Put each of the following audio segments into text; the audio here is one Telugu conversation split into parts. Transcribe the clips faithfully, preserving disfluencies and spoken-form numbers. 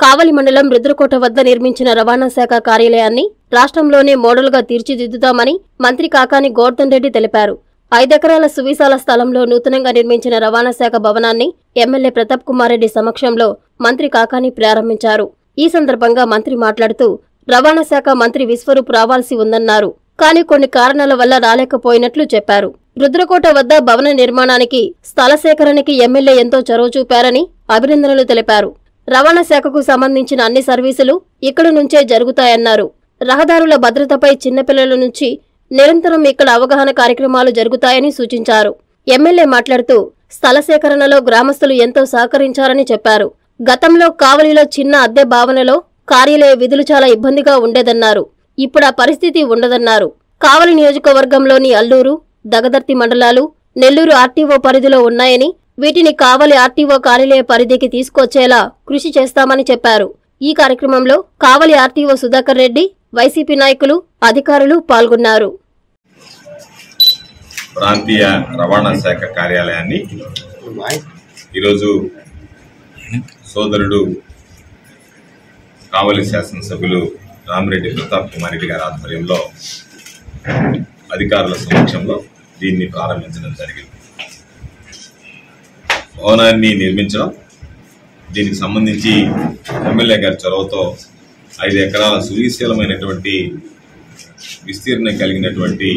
కావలి మండలం రుద్రకోట వద్ద నిర్మించిన రవాణా శాఖ కార్యాలయాన్ని రాష్ట్రంలోనే మోడల్గా తీర్చిదిద్దుతామని మంత్రి కాకాని గోవర్ధన్ రెడ్డి తెలిపారు. ఐదెకరాల సువిశాల స్థలంలో నూతనంగా నిర్మించిన రవాణా శాఖ భవనాన్ని ఎమ్మెల్యే ప్రతాప్ కుమార్ రెడ్డి సమక్షంలో మంత్రి కాకాని ప్రారంభించారు. ఈ సందర్భంగా మంత్రి మాట్లాడుతూ రవాణా శాఖ మంత్రి విశ్వరూప్ రావాల్సి ఉందన్నారు. కానీ కొన్ని కారణాల వల్ల రాలేకపోయినట్లు చెప్పారు. రుద్రకోట వద్ద భవన నిర్మాణానికి స్థల సేకరణకి ఎమ్మెల్యే ఎంతో చొరవ చూపారని అభినందనలు తెలిపారు. రవాణా శాఖకు సంబంధించిన అన్ని సర్వీసులు ఇక్కడి నుంచే జరుగుతాయన్నారు. రహదారుల భద్రతపై చిన్నపిల్లల నుంచి నిరంతరం ఇక్కడ అవగాహన కార్యక్రమాలు జరుగుతాయని సూచించారు. ఎమ్మెల్యే మాట్లాడుతూ స్థల సేకరణలో గ్రామస్తులు ఎంతో సహకరించారని చెప్పారు. గతంలో కావలిలో చిన్న అద్దె భావనలో కార్యాలయ విధులు చాలా ఇబ్బందిగా ఉండేదన్నారు. ఇప్పుడు ఆ పరిస్థితి ఉండదన్నారు. కావలి నియోజకవర్గంలోని అల్లూరు, దగదర్తి మండలాలు నెల్లూరు ఆర్టీఓ పరిధిలో ఉన్నాయని వీటిని కావలి ఆర్టీఓ కార్యాలయ పరిధికి తీసుకొచ్చేలా కృషి చేస్తామని చెప్పారు. ఈ కార్యక్రమంలో కావలి ఆర్టీఓ సుధాకర్ రెడ్డి, వైసీపీ నాయకులు, అధికారులు పాల్గొన్నారు. ప్రాంతీయ రవాణా శాఖ కార్యాలయాన్ని ఈరోజు సోదరుడు కావలి శాసనసభ్యులు రామిరెడ్డి ప్రతాప్ కుమార్ రెడ్డి గారి ఆధ్వర్యంలో అధికారుల సమక్షంలో దీన్ని ప్రారంభించడం జరిగింది. భవనాన్ని నిర్మించడం, దీనికి సంబంధించి ఎమ్మెల్యే గారి చొరవతో ఐదు ఎకరాల సువిశీలమైనటువంటి విస్తీర్ణం కలిగినటువంటి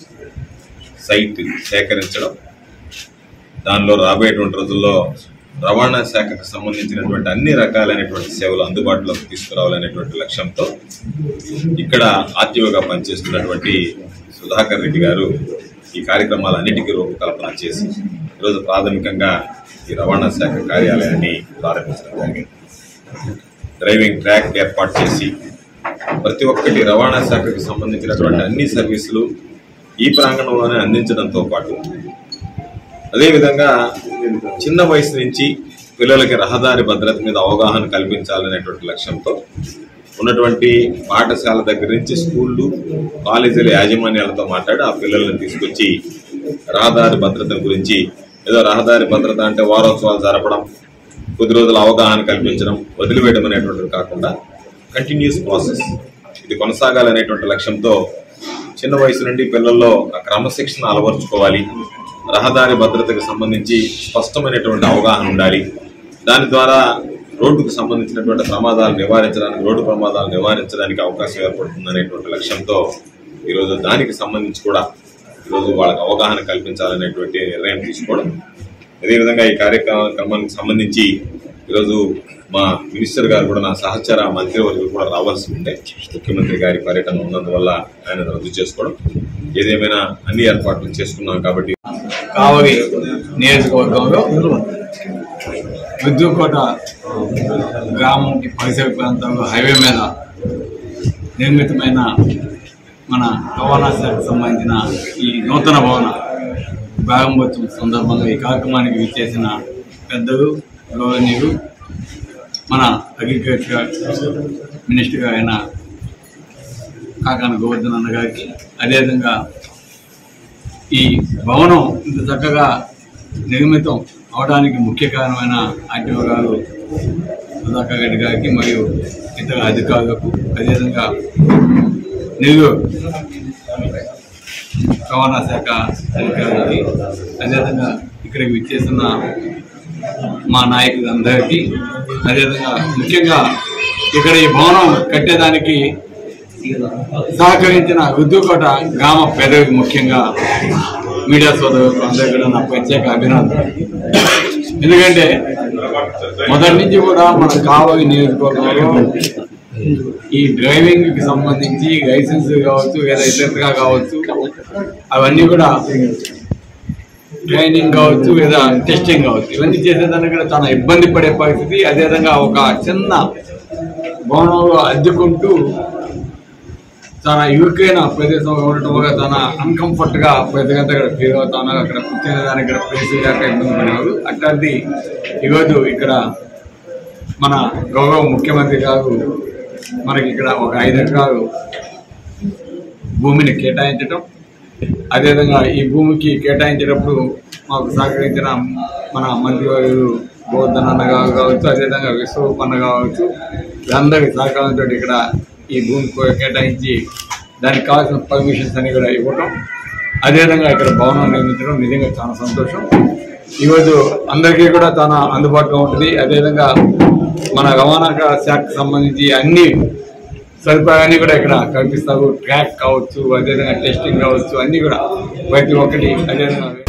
సైట్ సేకరించడం, దానిలో రాబోయేటువంటి రోజుల్లో రవాణా శాఖకు సంబంధించినటువంటి అన్ని రకాలైనటువంటి సేవలు అందుబాటులోకి తీసుకురావాలనేటువంటి లక్ష్యంతో ఇక్కడ ఆర్టీఓగా పనిచేస్తున్నటువంటి సుధాకర్ రెడ్డి గారు ఈ కార్యక్రమాలన్నిటికీ రూపకల్పన చేసి ఈరోజు ప్రాథమికంగా ఈ రవాణా శాఖ కార్యాలయాన్ని ప్రారంభించడం జరిగింది. డ్రైవింగ్ ట్రాక్ ఏర్పాటు చేసి ప్రతి ఒక్కటి రవాణా శాఖకు సంబంధించినటువంటి అన్ని సర్వీసులు ఈ ప్రాంగణంలోనే అందించడంతో పాటు అదేవిధంగా చిన్న వయసు నుంచి పిల్లలకి రహదారి భద్రత మీద అవగాహన కల్పించాలనేటువంటి లక్ష్యంతో ఉన్నటువంటి పాఠశాల దగ్గర నుంచి స్కూళ్ళు, కాలేజీల యాజమాన్యాలతో మాట్లాడి ఆ పిల్లల్ని తీసుకొచ్చి రహదారి భద్రత గురించి, ఏదో రహదారి భద్రత అంటే వారోత్సవాలు జరపడం, కొద్ది రోజుల అవగాహన కల్పించడం, వదిలివేయడం అనేటువంటిది కాకుండా కంటిన్యూస్ ప్రాసెస్ ఇది కొనసాగాలనేటువంటి లక్ష్యంతో చిన్న వయసు నుండి పిల్లల్లో ఆ క్రమశిక్షణ అలవరుచుకోవాలి, రహదారి భద్రతకు సంబంధించి స్పష్టమైనటువంటి అవగాహన ఉండాలి, దాని ద్వారా రోడ్డుకు సంబంధించినటువంటి ప్రమాదాలు నివారించడానికి, రోడ్డు ప్రమాదాలు నివారించడానికి అవకాశం ఏర్పడుతుంది అనేటువంటి లక్ష్యంతో ఈరోజు దానికి సంబంధించి కూడా ఈరోజు వాళ్ళకి అవగాహన కల్పించాలనేటువంటి నిర్ణయం తీసుకోవడం. అదేవిధంగా ఈ కార్యక్రమానికి సంబంధించి ఈరోజు మా మినిస్టర్ గారు కూడా, నా సహచర మంత్రివర్గులు కూడా రావాల్సి ఉంటే ముఖ్యమంత్రి గారి పర్యటన ఉన్నందువల్ల ఆయన రద్దు చేసుకోవడం, ఏదేమైనా అన్ని ఏర్పాట్లు చేసుకున్నాం. కాబట్టి కావలి నియోజకవర్గంలో రుద్రకోట గ్రామం పరిసర ప్రాంతంలో హైవే మీద నిర్మితమైన మన రవాణా శాఖకు సంబంధించిన ఈ నూతన భవన ప్రారంభోత్సవం సందర్భంగా ఈ కార్యక్రమానికి విచ్చేసిన పెద్దలు, గౌరవనీయులు, మన అగ్రికల్చర్ మినిస్టర్ అయిన కాకాని గోవర్ధన్ అన్న గారికి, అదేవిధంగా ఈ భవనం ఇంత చక్కగా నిర్మితం అవడానికి ముఖ్య కారణమైన ఆర్టీఓ గారు సుధాకర్ రెడ్డి గారికి మరియు ఇతర అధికారులకు, అదేవిధంగా నెల్లూరు రవాణా శాఖ అధికారులకి, అదేవిధంగా ఇక్కడికి విచ్చేస్తున్న మా నాయకులందరికీ, అదేవిధంగా ముఖ్యంగా ఇక్కడ ఈ భవనం కట్టేదానికి సహకరించిన రుద్రకోట గ్రామ పేదలకు, ముఖ్యంగా మీడియా సోదరులకు అందరికీ కూడా నా ప్రత్యేక అభినందన. ఎందుకంటే మొదటి నుంచి కూడా మన కావలి నియోజకవర్గంలో ఈ డ్రైవింగ్ కి సంబంధించి లైసెన్స్ కావచ్చు, లేదా ఇతరగా కావచ్చు, అవన్నీ కూడా ట్రైనింగ్ కావచ్చు, లేదా టెస్టింగ్ కావచ్చు, ఇవన్నీ చేసేదానికి కూడా చాలా ఇబ్బంది పడే పరిస్థితి. అదేవిధంగా ఒక చిన్న భవనంలో అద్దెకుంటూ చాలా ఇరుకైన ప్రదేశంలో ఉండటం వల్ల చాలా అన్కంఫర్ట్ గా ప్రతిగంతా ఇక్కడ ఫీల్ అవుతాను. అక్కడ కూర్చునేదానికి ఇక్కడ ప్లేస్ లేక ఇబ్బంది పడేవారు. అట్లాంటి ఈరోజు ఇక్కడ మన గౌరవ ముఖ్యమంత్రి గారు మనకి ఇక్కడ ఒక ఐదు ఎకరాలు భూమిని కేటాయించడం, అదేవిధంగా ఈ భూమికి కేటాయించేటప్పుడు మాకు సహకరించిన మన మంత్రివర్యులు గోవర్ధన్ అన్న కావచ్చు, అదేవిధంగా విశ్వరూప్ అన్న కావచ్చు, అందరి సహకారంతో ఇక్కడ ఈ భూమి కేటాయించి దానికి కావాల్సిన పర్మిషన్స్ అన్ని కూడా ఇవ్వటం, అదేవిధంగా ఇక్కడ భవనం నిర్మించడం నిజంగా చాలా సంతోషం. ఈరోజు అందరికీ కూడా చాలా అందుబాటులో ఉంటుంది. అదేవిధంగా మన రవాణా శాఖకు సంబంధించి అన్ని సదుపాయాన్ని కూడా ఇక్కడ కల్పిస్తారు. ట్రాక్ కావచ్చు, అదేవిధంగా టెస్టింగ్ కావచ్చు, అన్నీ కూడా ప్రతి ఒక్కటి అదేవిధంగా